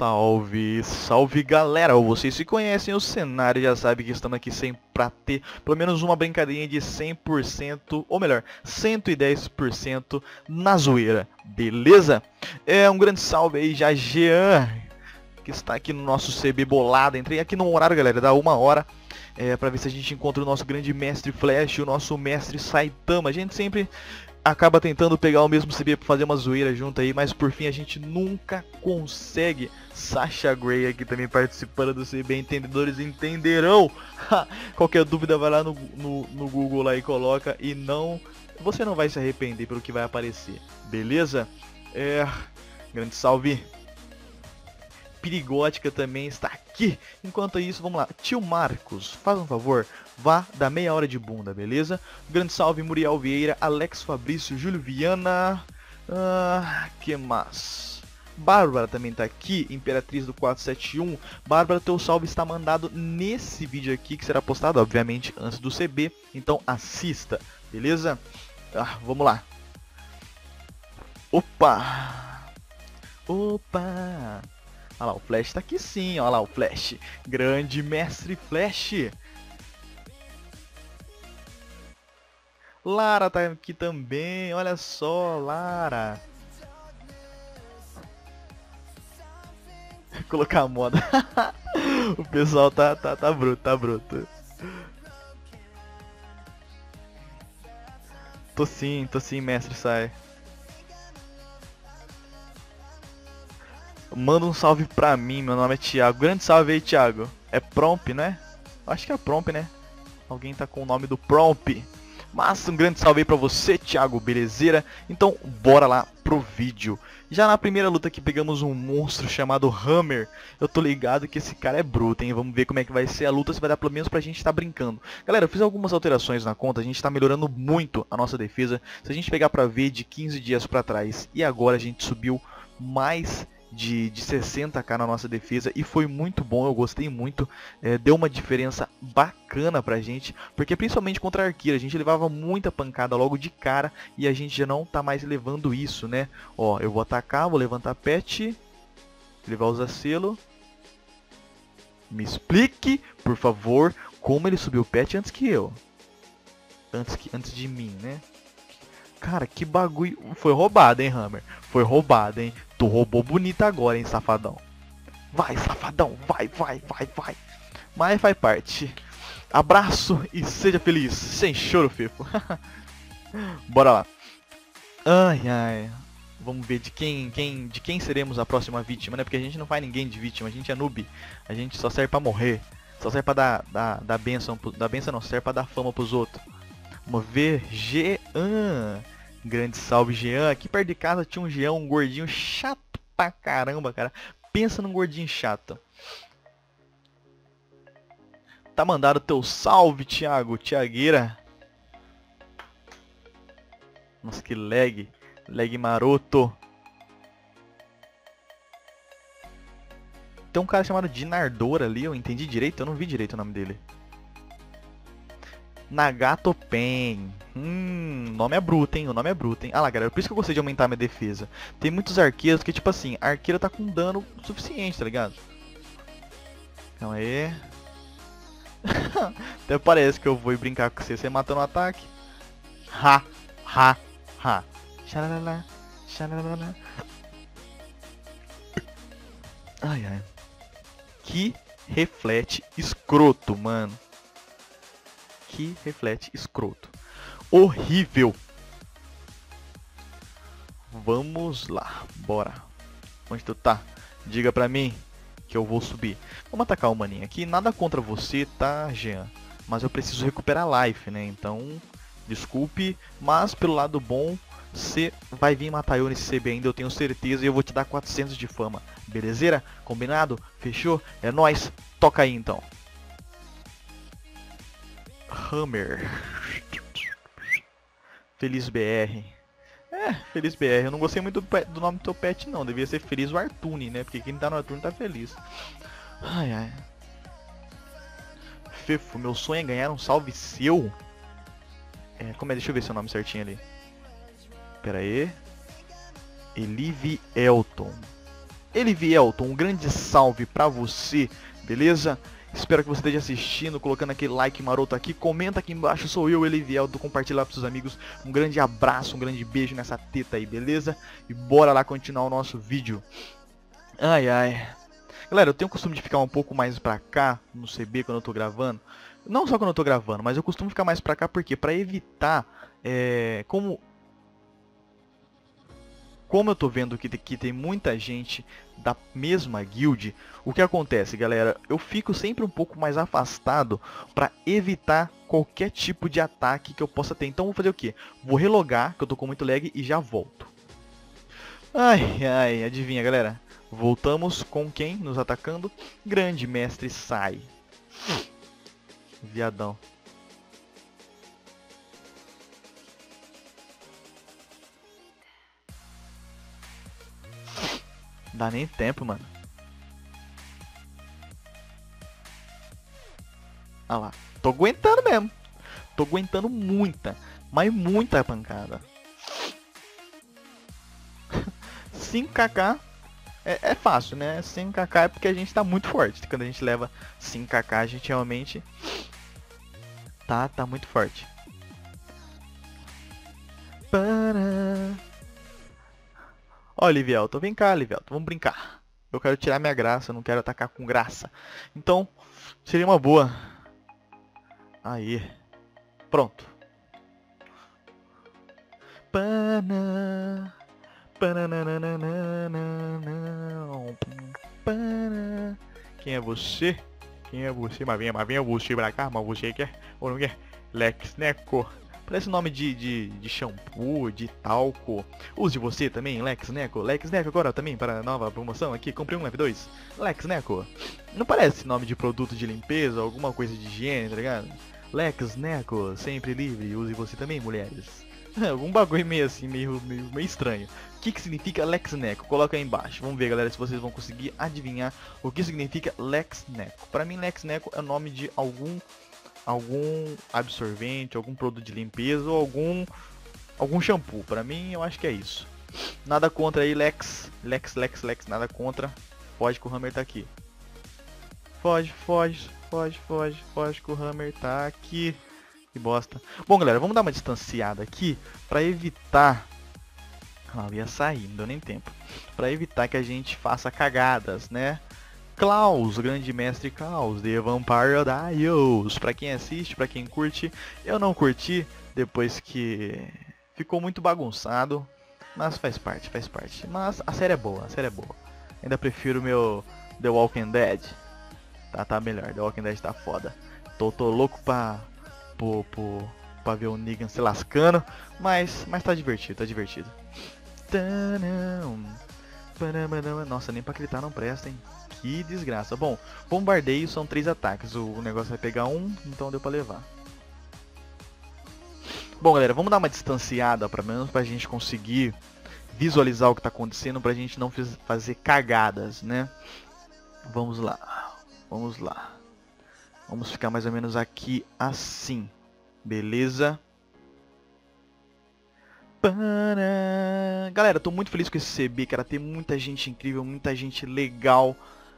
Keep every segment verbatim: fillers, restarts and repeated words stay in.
Salve, salve galera, vocês se conhecem o cenário, já sabem que estamos aqui sempre pra ter pelo menos uma brincadeirinha de cem por cento, ou melhor, cento e dez por cento na zoeira, beleza? É um grande salve aí já Jean, que está aqui no nosso C B bolado. Entrei aqui no horário, galera, dá uma hora, é, pra ver se a gente encontra o nosso grande mestre Flash, o nosso mestre Saitama. A gente sempre acaba tentando pegar o mesmo C B pra fazer uma zoeira junto aí, mas por fim a gente nunca consegue. Sasha Grey aqui também participando do C B, entendedores entenderão. Qualquer dúvida vai lá no, no, no Google lá e coloca, e não, você não vai se arrepender pelo que vai aparecer, beleza? É, grande salve. Perigótica também está aqui. Enquanto isso, vamos lá. Tio Marcos, faz um favor, vá dar meia hora de bunda, beleza? Grande salve, Muriel Vieira, Alex Fabrício, Júlio Viana. Ah, que mais? Bárbara também está aqui, Imperatriz do quatro sete um. Bárbara, teu salve está mandado nesse vídeo aqui, que será postado, obviamente, antes do C B. Então assista, beleza? Ah, vamos lá. Opa! Opa! Olha lá, o Flash tá aqui sim, olha lá o Flash. Grande mestre Flash. Lara tá aqui também, olha só, Lara. Colocar a moda. O pessoal tá, tá, tá bruto, tá bruto. Tô sim, tô sim, mestre, sai. Manda um salve pra mim, meu nome é Thiago. Grande salve aí, Thiago. É Promp, né? Acho que é Promp, né? Alguém tá com o nome do Promp. Mas um grande salve aí pra você, Thiago, belezeira? Então, bora lá pro vídeo. Já na primeira luta aqui pegamos um monstro chamado Hammer. Eu tô ligado que esse cara é bruto, hein? Vamos ver como é que vai ser a luta, se vai dar pelo menos pra gente estar brincando. Galera, eu fiz algumas alterações na conta, a gente tá melhorando muito a nossa defesa. Se a gente pegar pra ver de quinze dias pra trás e agora a gente subiu mais de, de sessenta k na nossa defesa, e foi muito bom, eu gostei muito, é, deu uma diferença bacana pra gente, porque principalmente contra a arqueira, a gente levava muita pancada logo de cara, e a gente já não tá mais levando isso, né? Ó, eu vou atacar, vou levantar pet, ele vai usar selo. Me explique, por favor, como ele subiu o pet antes que eu. Antes, que, antes de mim, né? Cara, que bagulho. Foi roubado, hein, Hammer? Foi roubado, hein? Tu roubou bonito agora, hein, safadão? Vai, safadão, vai, vai, vai, vai. Mas faz parte. Abraço e seja feliz. Sem choro, Fefo. Bora lá. Ai, ai. Vamos ver de quem, quem, de quem seremos a próxima vítima, né? Porque a gente não faz ninguém de vítima, a gente é noob. A gente só serve pra morrer. Só serve pra dar, dar, dar benção. Da benção não, serve pra dar fama pros outros. Vamos ver. Jean. Grande salve, Jean. Aqui perto de casa tinha um Jean, um gordinho chato pra caramba, cara. Pensa num gordinho chato. Tá mandado teu salve, Thiago. Thiagueira. Nossa, que lag. Lag maroto. Tem um cara chamado Dinardor ali, eu entendi direito? Eu não vi direito o nome dele. Nagato Pen. Hum, o nome é bruto, hein? O nome é bruto, hein? Ah lá, galera, por isso que eu gostei de aumentar minha defesa. Tem muitos arqueiros que, tipo assim, a arqueira tá com dano suficiente, tá ligado? Calma aí. Até parece que eu vou brincar com você. Você matando o ataque. Ha, ha, ha. Xalalala, xalalala. Ai, ai. Que reflete escroto, mano. Que reflete escroto. Horrível. Vamos lá, bora. Onde tu tá? Diga pra mim que eu vou subir. Vamos atacar o maninho aqui. Nada contra você, tá, Jean? Mas eu preciso recuperar life, né? Então, desculpe. Mas pelo lado bom, você vai vir matar eu nesse C B ainda, eu tenho certeza. E eu vou te dar quatrocentos de fama. Belezeira? Combinado? Fechou? É nóis. Toca aí então. Hammer. Feliz B R. É, Feliz B R. Eu não gostei muito do, pet, do nome do teu pet, não. Devia ser Feliz o Artune, né? Porque quem tá no Artune tá feliz. Ai, ai. Fefo, meu sonho é ganhar um salve seu. É, como é? Deixa eu ver seu nome certinho ali. Pera aí. Elive Elton. Elivielton, um grande salve pra você, beleza? Espero que você esteja assistindo, colocando aquele like maroto aqui. Comenta aqui embaixo, sou eu, Elivielton. Compartilha lá pros seus amigos. Um grande abraço, um grande beijo nessa teta aí, beleza? E bora lá continuar o nosso vídeo. Ai, ai. Galera, eu tenho o costume de ficar um pouco mais pra cá, no C B, quando eu tô gravando. Não só quando eu tô gravando, mas eu costumo ficar mais pra cá, porque pra evitar, é, como... Como eu tô vendo que aqui tem muita gente da mesma guild, o que acontece, galera? Eu fico sempre um pouco mais afastado para evitar qualquer tipo de ataque que eu possa ter. Então vou fazer o quê? Vou relogar, que eu tô com muito lag, e já volto. Ai, ai, adivinha, galera? Voltamos com quem nos atacando? Grande mestre Sai. Viadão. Dá nem tempo, mano. Ah lá. Tô aguentando mesmo. Tô aguentando muita. Mas muita pancada. cinco kk é, é fácil, né? cinco kk é porque a gente tá muito forte. Quando a gente leva cinco kk, a gente realmente tá, tá muito forte. Para... Ó, Livielton, vem cá, Livielton, vamos brincar. Eu quero tirar minha graça, eu não quero atacar com graça. Então, seria uma boa. Aí. Pronto. Pana. Pana. Quem é você? Quem é você? Mas venha, mas venha você pra cá, mas você quer ou não quer? Lex Neco. Parece nome de, de, de shampoo, de talco. Use você também, Lex Neco. Lex Neco agora também para a nova promoção aqui. Comprei um leve dois. Lex Neco. Não parece nome de produto de limpeza, alguma coisa de higiene, tá ligado? Lex Neco, sempre livre. Use você também, mulheres. Algum bagulho meio assim, meio, meio, meio estranho. O que, que significa Lex Neco? Coloca aí embaixo. Vamos ver, galera, se vocês vão conseguir adivinhar o que significa Lex Neco. Para mim, Lex Neco é o nome de algum... algum absorvente, algum produto de limpeza ou algum algum shampoo. Pra mim, eu acho que é isso. Nada contra aí, Lex. Lex, Lex, Lex, nada contra. Foge que o Hammer tá aqui. Foge, foge, foge, foge, foge que o Hammer tá aqui. Que bosta. Bom, galera, vamos dar uma distanciada aqui pra evitar... Ah, eu ia sair, não deu nem tempo. Pra evitar que a gente faça cagadas, né? Klaus, o grande mestre Klaus, The Vampire Diaries. Pra quem assiste, pra quem curte, eu não curti depois que ficou muito bagunçado, mas faz parte, faz parte. Mas a série é boa, a série é boa. Ainda prefiro meu The Walking Dead. Tá, tá melhor, The Walking Dead tá foda. Tô, tô louco pra, pra, pra, pra ver o Negan se lascando, mas, mas tá divertido, tá divertido. Nossa, nem pra gritar não presta, hein. Que desgraça. Bom, bombardeio são três ataques. O negócio vai pegar um, então deu pra levar. Bom, galera, vamos dar uma distanciada pra menos pra gente conseguir visualizar o que tá acontecendo, pra gente não fazer cagadas, né? Vamos lá. Vamos lá. Vamos ficar mais ou menos aqui assim. Beleza? Para... Galera, tô muito feliz com esse C B, cara. Tem muita gente incrível, muita gente legal.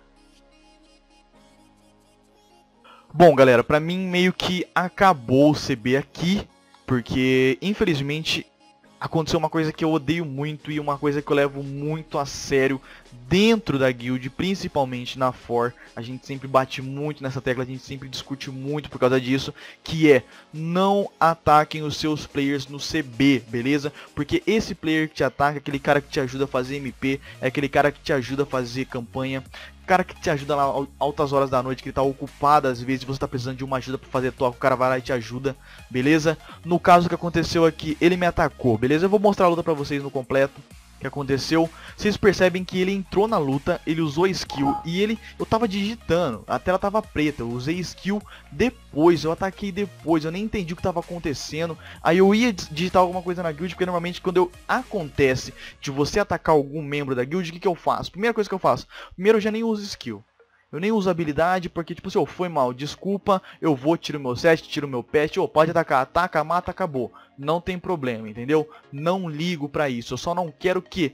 Bom, galera, pra mim meio que acabou o C B aqui, porque infelizmente aconteceu uma coisa que eu odeio muito e uma coisa que eu levo muito a sério dentro da guild, principalmente na For. A gente sempre bate muito nessa tecla, a gente sempre discute muito por causa disso, que é não ataquem os seus players no C B, beleza? Porque esse player que te ataca é aquele cara que te ajuda a fazer M P, é aquele cara que te ajuda a fazer campanha, cara que te ajuda lá altas horas da noite, que ele tá ocupado às vezes, você tá precisando de uma ajuda pra fazer toque, o cara vai lá e te ajuda, beleza? No caso que aconteceu aqui, ele me atacou, beleza? Eu vou mostrar a luta pra vocês no completo, que aconteceu. Vocês percebem que ele entrou na luta, ele usou skill e ele, eu tava digitando, a tela tava preta, eu usei skill depois, eu ataquei depois, eu nem entendi o que tava acontecendo. Aí eu ia digitar alguma coisa na guild, porque normalmente quando eu, acontece de você atacar algum membro da guild, o que que eu faço? Primeira coisa que eu faço, primeiro eu já nem uso skill. Eu nem uso habilidade, porque tipo, se eu foi mal, desculpa, eu vou, tiro meu set, tiro meu pet, ou pode atacar, ataca, mata, acabou. Não tem problema, entendeu? Não ligo pra isso, eu só não quero que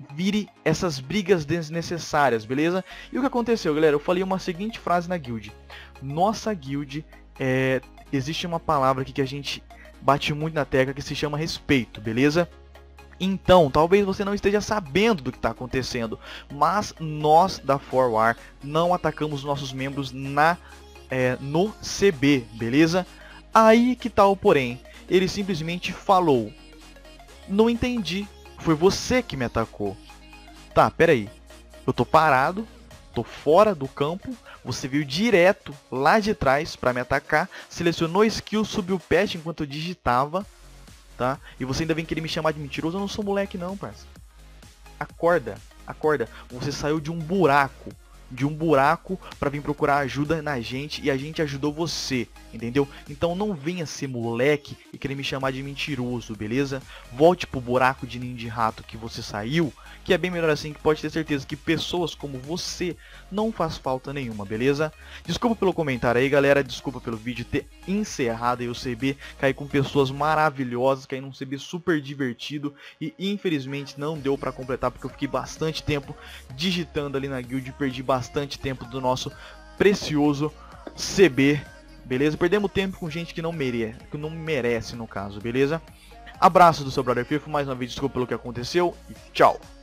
vire essas brigas desnecessárias, beleza? E o que aconteceu, galera? Eu falei uma seguinte frase na guild. Nossa guild, é, existe uma palavra aqui que a gente bate muito na tecla que se chama respeito, beleza? Então, talvez você não esteja sabendo do que está acontecendo, mas nós da quatro war não atacamos nossos membros na, é, no C B, beleza? Aí que tá o porém, ele simplesmente falou, não entendi, foi você que me atacou. Tá, pera aí, eu tô parado, tô fora do campo, você veio direto lá de trás para me atacar, selecionou skill, subiu o patch enquanto eu digitava, tá? E você ainda vem querer me chamar de mentiroso, eu não sou moleque não, parça. Acorda, acorda, você saiu de um buraco, de um buraco para vir procurar ajuda na gente e a gente ajudou você, entendeu? Então não venha ser moleque e querer me chamar de mentiroso, beleza? Volte pro buraco de ninho de rato que você saiu, que é bem melhor assim, que pode ter certeza que pessoas como você não faz falta nenhuma, beleza? Desculpa pelo comentário aí, galera, desculpa pelo vídeo ter encerrado aí o C B, cair com pessoas maravilhosas, cair num C B super divertido e infelizmente não deu pra completar porque eu fiquei bastante tempo digitando ali na guild e perdi bastante tempo do nosso precioso C B, beleza? Perdemos tempo com gente que não merece, que não merece no caso, beleza? Abraço do seu brother Fifo, mais uma vez desculpa pelo que aconteceu e tchau!